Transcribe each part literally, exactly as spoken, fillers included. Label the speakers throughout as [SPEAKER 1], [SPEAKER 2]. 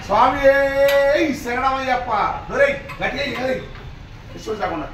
[SPEAKER 1] స్వామి శరణమయ్యప్ప దొరై గట్టిగా విశ్వాసం కాకుండా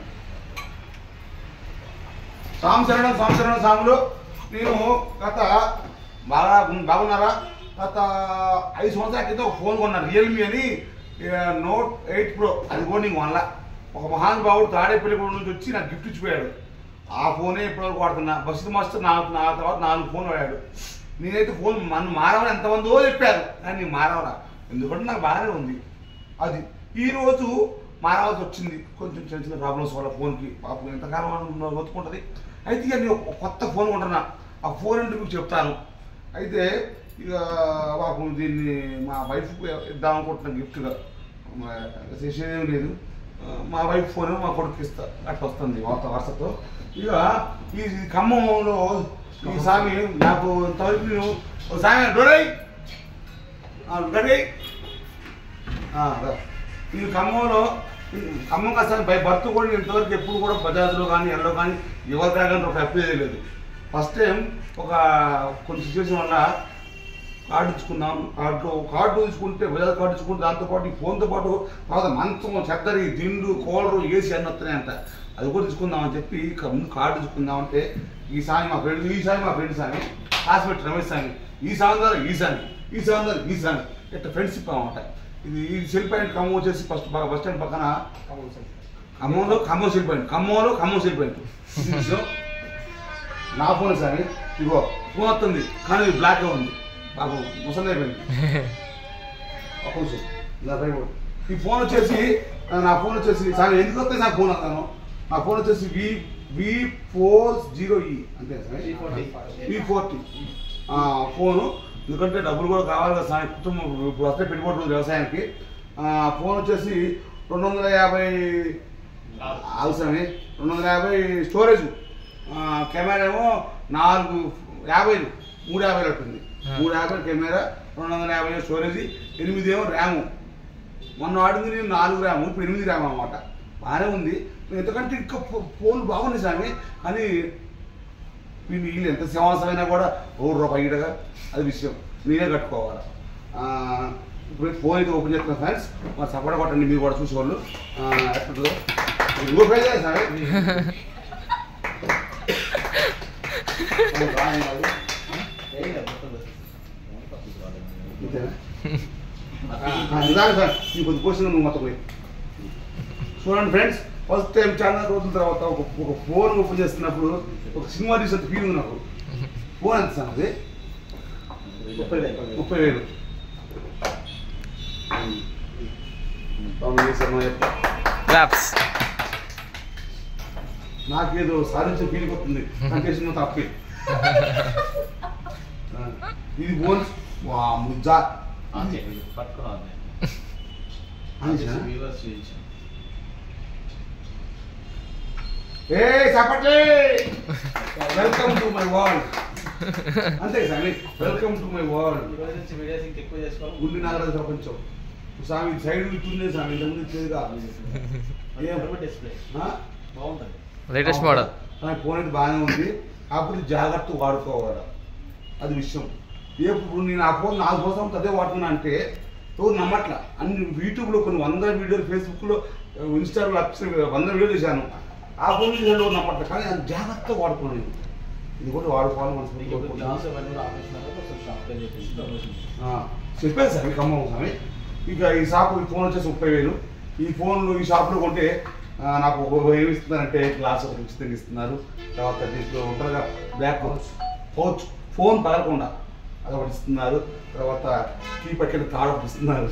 [SPEAKER 1] స్వామి శరణం స్వామి శరణం స్వాములు. నేను గత బాగా బాగున్నారా గత ఐదు సంవత్సరాల క్రితం ఒక ఫోన్ కొన్నాను, రియల్మీ అని నోట్ ఎయిట్ ప్రో. అది కూడా నీకు వల్ల ఒక మహానుభావుడు తాడేపల్లిగూడ నుంచి వచ్చి నాకు గిఫ్ట్ ఇచ్చిపోయాడు. ఆ ఫోనే ఇప్పటివరకు వాడుతున్నా. బస్సు మాస్టర్ నాకు నా తర్వాత నాలుగు ఫోన్ వాడాడు. నేనైతే ఫోన్ మన మారవని ఎంతమందో చెప్పారు, కానీ నేను మారవరా, ఎందుకంటే నాకు బాగానే ఉంది. అది ఈరోజు మారవలసి వచ్చింది, కొంచెం చిన్న చిన్న ప్రాబ్లమ్స్ వల్ల ఫోన్కి. పాపం ఎంతకాలం ఒత్తుకుంటుంది. అయితే ఇక నేను ఒక కొత్త ఫోన్ కొంటున్నా. ఆ ఫోన్ అంటే మీకు చెప్తాను. అయితే ఇక పాపం దీన్ని మా వైఫ్కి ఇద్దాం అనుకుంటున్నాను గిఫ్ట్గా. చేసేదేం లేదు, మా వైఫ్ ఫోన్ మా కొడుకు ఇస్తా, అట్లా వస్తుంది వార్త వరుసతో. ఇక ఈ ఖమ్మంలో ఈ స్వామి నాకు ఇంతవరకు నేను స్వామి డోరై గడి ఈ ఖమ్మంలో ఖమ్మం కాస్త బై బర్త్ కూడా ఇంతవరకు ఎప్పుడు కూడా బజాజ్లో కానీ ఎల్లో కానీ ఎవరి కానీ ఒక అప్లై లేదు. ఫస్ట్ టైం ఒక కొన్ని సిచ్యువేషన్ వల్ల కార్డు ఇచ్చుకున్నాం. కార్డులో కార్డు తీసుకుంటే బజాజ్ కార్డు ఇచ్చుకుంటే దాంతోపాటు ఈ ఫోన్తో పాటు తర్వాత మంచం చెద్దరి దిండు కోలరు ఏసీ అన్నీ వస్తున్నాయంట. అది కూడా తీసుకుందామని చెప్పి ముందు కార్డు తీసుకుందామంటే ఈ సామి మా ఫ్రెండ్ ఈ సామి మా ఫ్రెండ్ సామి క్లాస్మేట్ రమేష్ సామి ఈ సామి ద్వారా ఈ సామి ఈ సామి ద్వారా ఈ సామి ఇట్లా ఫ్రెండ్షిప్ అనమాట. ఇది ఈ సెల్ పాయింట్ ఖమ్మం వచ్చేసి ఫస్ట్ బాగా బస్ స్టాండ్ పక్కన ఖమ్మంలో ఖమ్మం సెల్ పాయింట్ ఖమ్మంలో ఖమ్మం సెల్ పాయింట్. నా ఫోన్ సామి ఇగో ఫోన్ వస్తుంది కానీ ఇది బ్లాక్గా ఉంది, బాబు ముసలి అయిపోయింది. ఈ ఫోన్ వచ్చేసి నా ఫోన్ వచ్చేసి సార్ ఎందుకు వస్తాయి నా ఫోన్ అన్నాను. నా ఫోన్ వచ్చేసి వి వి ఫోర్ జీరో ఈ అంతే సార్, వి ఫోర్టీ ఫోను. ఎందుకంటే డబ్బులు కూడా కావాలి కదా సార్, కుటుంబం ఇప్పుడు వస్తే పెట్టుబడుతుంది వ్యవసాయానికి. ఫోన్ వచ్చేసి రెండు వందల యాభై అవసరమే రెండు వందల యాభై స్టోరేజ్, కెమెరా ఏమో నాలుగు యాభైలు మూడు యాభైలు ఉంటుంది. మూడు యాభై కెమెరా, రెండు వందల యాభై స్టోరేజ్, ఎనిమిది ఏమో ర్యాము. మొన్న వాడింది నేను నాలుగు ర్యాము, ఇప్పుడు ఎనిమిది ర్యామ్ అనమాట. బాగానే ఉంది. ఎందుకంటే ఇంకా ఫోన్ బాగుంది స్వామి, కానీ వీళ్ళు ఎంత సంవత్సరమైనా కూడా రోడ్డు రూపాయి ఇడగా అది విషయం నేనే కట్టుకోవాలి. ఇప్పుడు ఫోన్ అయితే ఓపెన్ చేస్తున్నా ఫ్రెండ్స్, మరి సపోర్ట్ కొట్టండి మీరు కూడా చూసేవాళ్ళు. ఎట్లుంటుందో ఇంకో ప్రైజ్ సార్ నిజాలు సార్ ఈ కొద్ది క్వశ్చన్ నువ్వు మొత్తం పోయి చూడండి ఫ్రెండ్స్. ఫస్ట్ టైం చాలా రోజుల తర్వాత ఒక ఒక ఫోన్ ఓపెన్ చేస్తున్నప్పుడు ఒక సినిమా తీసేంత ఫీల్ ఉంది నాకు. ఫోన్ ఎంత సార్ అది? ముప్పై వేలు ముప్పై వేలు నాకేదో సాధించే ఫీలింగ్ వస్తుంది. కంటేషన్ తప్పి ఇది బోన్స్ ముజ్జా ఏ చెప్పట్లే వెల్కమ్ టు మై వరల్డ్ అంతే sir, welcome to my world. గుండి నాగరాజు ప్రపంచం స్వామి సైడ్ ఇట్లుందే స్వామి, ఇంతకుముందు ఇచ్చేదిగా
[SPEAKER 2] లేటెస్ట్ మోడల్.
[SPEAKER 1] ఫోన్ అయితే బాగానే ఉంది, అప్పుడు జాగ్రత్త వాడుకోవాలి అది విషయం. ఇప్పుడు నేను ఆ ఫోన్ నాలుగు సంవత్సరం అదే వాడుతున్నా అంటే ఎవరు నమ్మట్లా. అన్ని యూట్యూబ్లో కొన్ని వందల వీడియోలు, ఫేస్బుక్లో ఇన్స్టాలో వంద వీడియోలు చేశాను. ఆ ఫోన్ చూసాడు నమ్మట్లా, కానీ అది జాగ్రత్తగా వాడుకున్నాను నేను. ఇది కూడా వాడుకోవాలి మనసు చెప్పాను సార్ మీకు అమ్మ స్వామి. ఇక ఈ షాప్ ఈ ఫోన్ వచ్చేసి ముప్పై వేలు. ఈ ఫోన్లు ఈ షాప్లో కొంటే నాకు ఏమి ఇస్తున్నారంటే గ్లాస్ ఒకటి ఉచితంగా ఇస్తున్నారు. తర్వాత దీంట్లో ఉంటారుగా బ్యాక్ పౌచ్ ఫోన్ పగలకుండా అది ఒకటి ఇస్తున్నారు. తర్వాత కీ పక్కన తాడు ఒకటి ఇస్తున్నారు.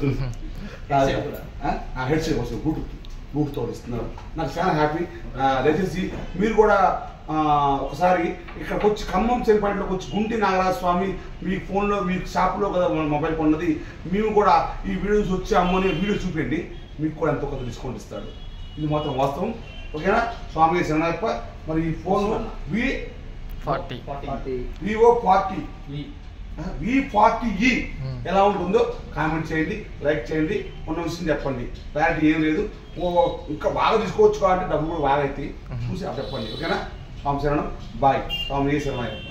[SPEAKER 1] హెడ్ సెట్ వస్తుంది బూట్ బూట్ తోడు ఇస్తున్నారు. నాకు చాలా హ్యాపీ. దయచేసి మీరు కూడా ఒకసారి ఇక్కడికి వచ్చి ఖమ్మం సెల్ పాయింట్లోకి వచ్చి గుంటి నాగరాజ స్వామి మీ ఫోన్లో మీ షాప్లో కదా మొబైల్ కొన్నది, మేము కూడా ఈ వీడియోస్ వచ్చి అమ్మని వీడియో చూపించండి, మీకు కూడా ఎంతో కొంత డిస్కౌంట్ ఇస్తాడు. ఇది మాత్రం వాస్తవం. ఓకేనా స్వామి శరణయ్యప్ప. మరి ఈ phone V
[SPEAKER 2] forty
[SPEAKER 1] Vivo forty V forty ఈ ఎలా ఉంటుందో కామెంట్ చేయండి, లైక్ చేయండి, ఉన్న విషయం చెప్పండి. క్లారిటీ ఏం లేదు, ఇంకా బాగా తీసుకోవచ్చు కాబట్టి డబ్బులు కూడా బాగా అయితే చూసి చెప్పండి. ఓకేనా స్వామి శరణం బాయ్. స్వామి శరణయ్యప్ప.